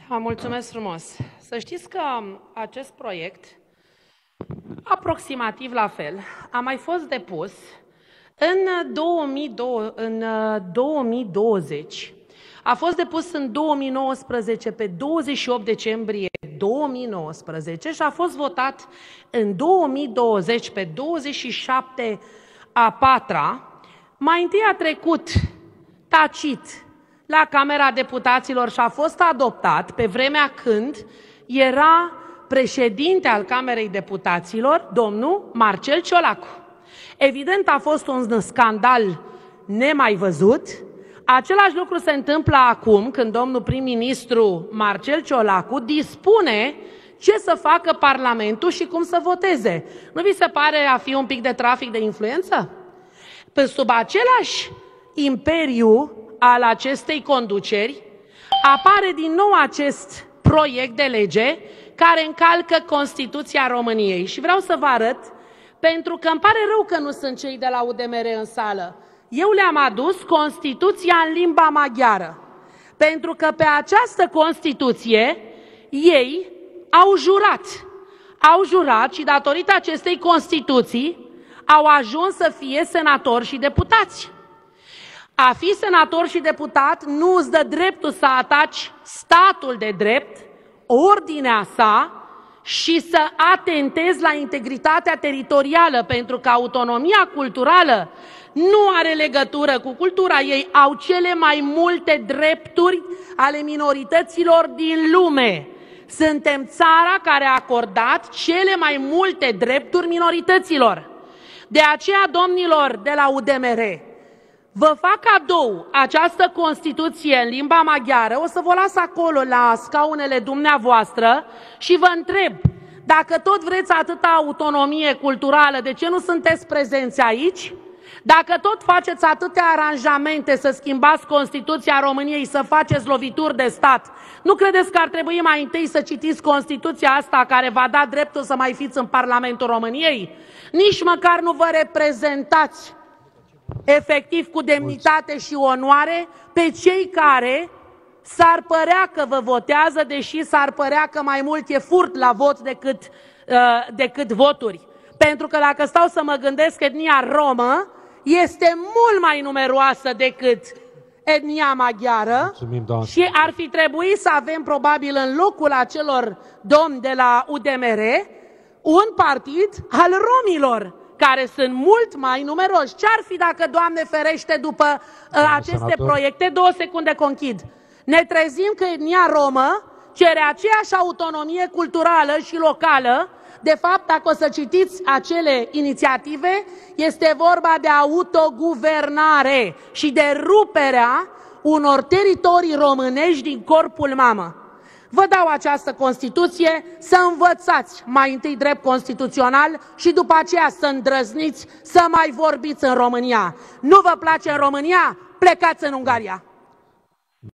Mulțumesc frumos. Să știți că acest proiect, aproximativ la fel, a mai fost depus în 2020, a fost depus în 2019, pe 28 decembrie 2019 și a fost votat în 2020, pe 27 a 4-a. Mai întâi a trecut tacit la Camera Deputaților și a fost adoptat pe vremea când era președinte al Camerei Deputaților, domnul Marcel Ciolacu. Evident, a fost un scandal nemai văzut. Același lucru se întâmplă acum când domnul prim-ministru Marcel Ciolacu dispune ce să facă Parlamentul și cum să voteze. Nu vi se pare a fi un pic de trafic de influență? Sub același imperiu al acestei conduceri apare din nou acest proiect de lege care încalcă Constituția României. Și vreau să vă arăt, pentru că îmi pare rău că nu sunt cei de la UDMR în sală. Eu le-am adus Constituția în limba maghiară, pentru că pe această Constituție ei au jurat și datorită acestei Constituții au ajuns să fie senatori și deputați. A fi senator și deputat nu îți dă dreptul să ataci statul de drept, ordinea sa și să atentezi la integritatea teritorială, pentru că autonomia culturală nu are legătură cu cultura. Ei au cele mai multe drepturi ale minorităților din lume. Suntem țara care a acordat cele mai multe drepturi minorităților. De aceea, domnilor de la UDMR, vă fac cadou această Constituție în limba maghiară, o să vă las acolo la scaunele dumneavoastră și vă întreb, dacă tot vreți atâta autonomie culturală, de ce nu sunteți prezenți aici? Dacă tot faceți atâtea aranjamente să schimbați Constituția României, să faceți lovituri de stat, nu credeți că ar trebui mai întâi să citiți Constituția asta care va da dreptul să mai fiți în Parlamentul României? Nici măcar nu vă reprezentați efectiv cu demnitate și onoare pe cei care s-ar părea că vă votează, deși s-ar părea că mai mult e furt la vot decât voturi. Pentru că dacă stau să mă gândesc, etnia romă este mult mai numeroasă decât etnia maghiară. Și ar fi trebuit să avem probabil în locul acelor domni de la UDMR un partid al romilor, care sunt mult mai numeroși. Ce-ar fi dacă, Doamne ferește, după aceste proiecte, 2 secunde conchid, ne trezim că etnia romă cere aceeași autonomie culturală și locală? De fapt, dacă o să citiți acele inițiative, este vorba de autoguvernare și de ruperea unor teritorii românești din corpul mamă. Vă dau această Constituție să învățați mai întâi drept constituțional și după aceea să îndrăzniți să mai vorbiți în România. Nu vă place în România? Plecați în Ungaria!